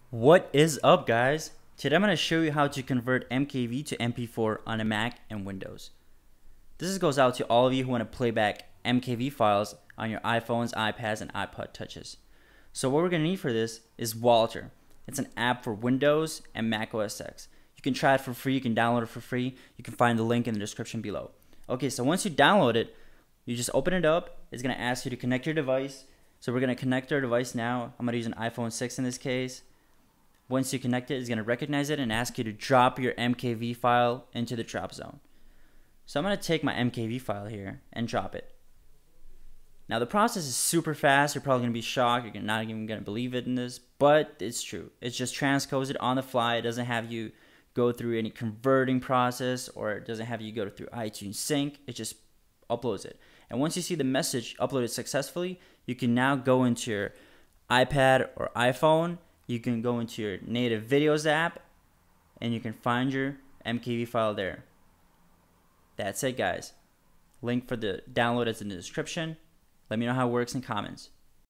What is up, guys? Today I'm going to show you how to convert MKV to MP4 on a Mac and Windows. This goes out to all of you who want to play back MKV files on your iPhones, iPads, and iPod touches. So what we're going to need for this is WALTR. It's an app for Windows and Mac OS X. You can try it for free, you can download it for free. You can find the link in the description below. Okay, so once you download it, you just open it up. It's going to ask you to connect your device. So we're going to connect our device now. I'm going to use an iPhone 6 in this case. Once you connect it, it's going to recognize it and ask you to drop your MKV file into the drop zone. So I'm going to take my MKV file here and drop it. Now the process is super fast. You're probably going to be shocked. You're not even going to believe it in this, but it's true. It just transcodes it on the fly. It doesn't have you go through any converting process, or it doesn't have you go through iTunes Sync. It just uploads it. And once you see the message uploaded successfully, you can now go into your iPad or iPhone. You can go into your native videos app and you can find your MKV file there. That's it, guys. Link for the download is in the description. Let me know how it works in comments.